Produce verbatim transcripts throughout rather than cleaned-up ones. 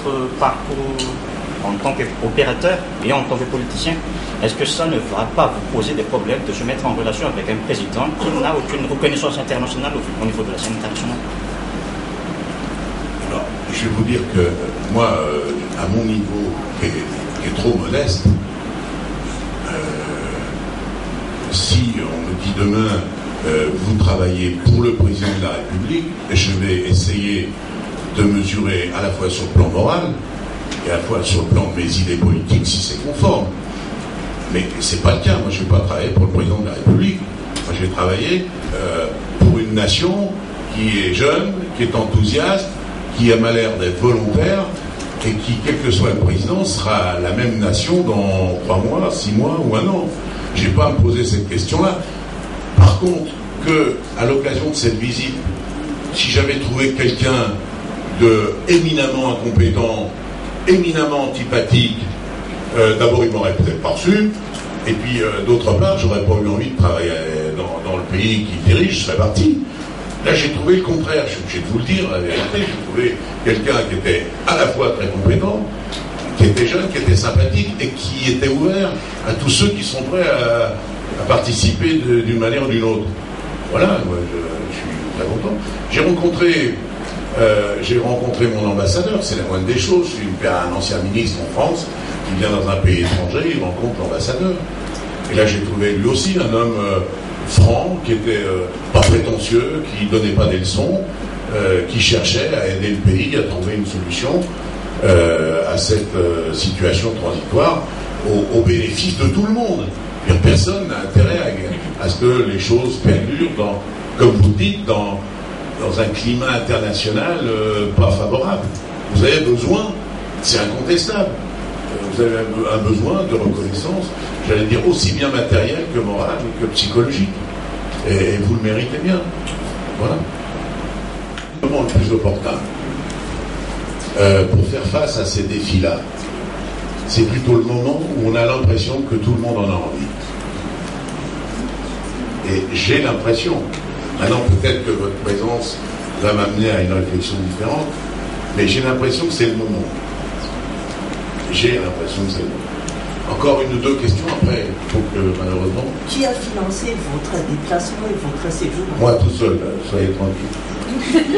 votre parcours en tant qu'opérateur et en tant que politicien, est-ce que ça ne va pas vous poser des problèmes de se mettre en relation avec un président qui n'a aucune reconnaissance internationale au niveau de la scène internationale? Alors, je vais vous dire que moi, euh, à mon niveau, qui est, qui est trop modeste, euh, si on me dit demain, euh, vous travaillez pour le président de la République, je vais essayer de mesurer à la fois sur le plan moral et à la fois sur le plan de mes idées politiques si c'est conforme. Mais c'est pas le cas. Moi, je ne vais pas travailler pour le président de la République. Moi, je vais travailler euh, pour une nation qui est jeune, qui est enthousiaste, qui a l'air d'être volontaire et qui, quel que soit le président, sera la même nation dans trois mois, six mois ou un an. Je n'ai pas à me poser cette question-là. Par contre, que à l'occasion de cette visite, si j'avais trouvé quelqu'un de éminemment incompétent, éminemment antipathique, euh, d'abord il m'aurait peut-être pas reçu, et puis euh, d'autre part, j'aurais pas eu envie de travailler dans, dans le pays qu'il dirige, je serais parti. Là, j'ai trouvé le contraire, je suis obligé de vous le dire, la vérité, j'ai trouvé quelqu'un qui était à la fois très compétent, qui était jeune, qui était sympathique, et qui était ouvert à tous ceux qui sont prêts à, à participer d'une manière ou d'une autre. Voilà, moi, je, je suis très content. J'ai rencontré Euh, j'ai rencontré mon ambassadeur, c'est la moindre des choses. Je suis un ancien ministre en France qui vient dans un pays étranger, il rencontre l'ambassadeur. Et là, j'ai trouvé lui aussi un homme euh, franc, qui était euh, pas prétentieux, qui donnait pas des leçons, euh, qui cherchait à aider le pays à trouver une solution euh, à cette euh, situation transitoire au, au bénéfice de tout le monde. Et personne n'a intérêt à, à ce que les choses perdurent, dans, comme vous dites, dans dans un climat international euh, pas favorable. Vous avez besoin, c'est incontestable, vous avez un besoin de reconnaissance, j'allais dire aussi bien matériel que moral que psychologique. Et, et vous le méritez bien. Voilà. Le moment le plus opportun euh, pour faire face à ces défis-là, c'est plutôt le moment où on a l'impression que tout le monde en a envie. Et j'ai l'impression, maintenant, peut-être que votre présence va m'amener à une réflexion différente, mais j'ai l'impression que c'est le moment. J'ai l'impression que c'est le moment. Encore une ou deux questions après, il faut que, malheureusement... Qui a financé votre déplacement et votre séjour? Moi, tout seul, soyez tranquille.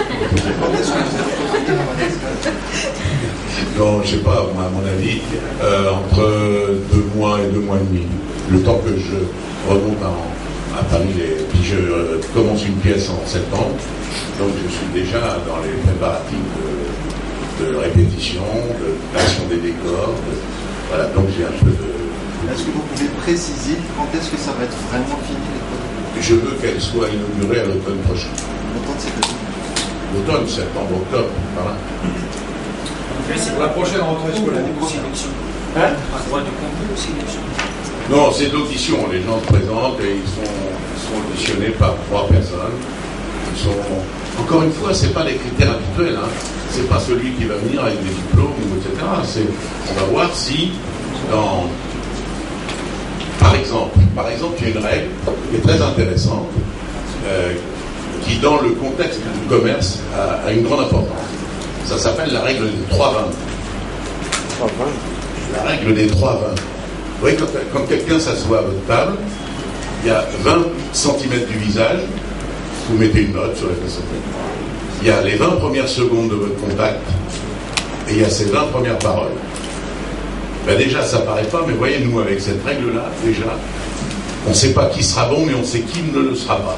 Non, je sais pas, moi, à mon avis, euh, entre deux mois et deux mois et demi, le temps que je remonte à à Paris, et puis je euh, commence une pièce en septembre, donc je suis déjà dans les préparatifs de, de répétition, de création des décors, de, voilà, donc j'ai un peu de... Est-ce que vous pouvez préciser quand est-ce que ça va être vraiment fini les projets? Je veux qu'elle soit inaugurée à l'automne prochain. L'automne, c'est petit. L'automne, septembre, octobre, voilà. C'est pour la prochaine rentrée scolaire. Hein? Pas droit de concours aussi, Non, c'est d'audition. Les gens se présentent et ils sont, ils sont auditionnés par trois personnes. Ils sont... Encore une fois, c'est pas les critères habituels. Hein. C'est pas celui qui va venir avec des diplômes, et cetera. C'est... On va voir si, dans... par exemple, par exemple, il y a une règle qui est très intéressante, euh, qui, dans le contexte du commerce, a, a une grande importance. Ça s'appelle la règle des trois vingt. La règle des trois vingt. Vous voyez, quand, quand quelqu'un s'assoit à votre table, il y a vingt centimètres du visage, vous mettez une note sur la façon. Il y a les vingt premières secondes de votre contact, et il y a ces vingt premières paroles. Ben déjà, ça paraît pas, mais voyez, nous, avec cette règle-là, déjà, on ne sait pas qui sera bon, mais on sait qui ne le sera pas.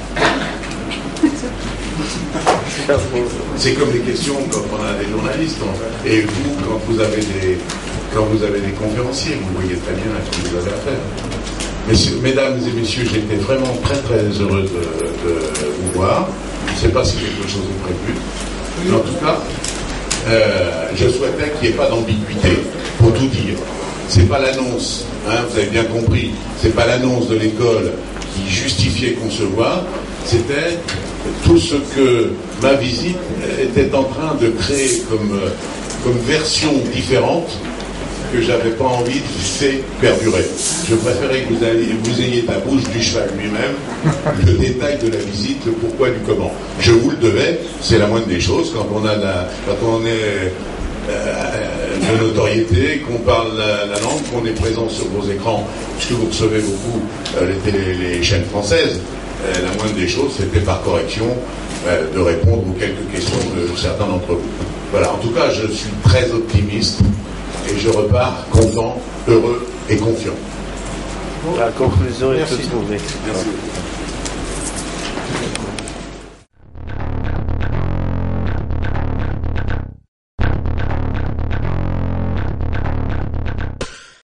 C'est comme les questions quand on a des journalistes, et vous, quand vous avez des... Quand vous avez des conférenciers, vous voyez très bien à qui vous avez affaire. Messieurs, mesdames et messieurs, j'ai été vraiment très très heureux de, de vous voir. Je ne sais pas si quelque chose est prévu. Mais en tout cas, euh, je souhaitais qu'il n'y ait pas d'ambiguïté, pour tout dire. C'est pas l'annonce, hein, vous avez bien compris, c'est pas l'annonce de l'école qui justifiait qu'on se voit, c'était tout ce que ma visite était en train de créer comme, comme version différente que j'avais pas envie de laisser perdurer. Je préférais que vous, ayez, vous ayez la bouche du cheval lui-même, le détail de la visite, le pourquoi du comment. Je vous le devais, c'est la moindre des choses quand on a la, quand on est euh, de notoriété, qu'on parle la, la langue, qu'on est présent sur vos écrans, puisque vous recevez beaucoup euh, les, télé, les chaînes françaises. Euh, la moindre des choses, c'était par correction euh, de répondre aux quelques questions de certains d'entre vous. Voilà, en tout cas, je suis très optimiste et je repars content, heureux et confiant. La conclusion est Merci. toute trouvée. Merci.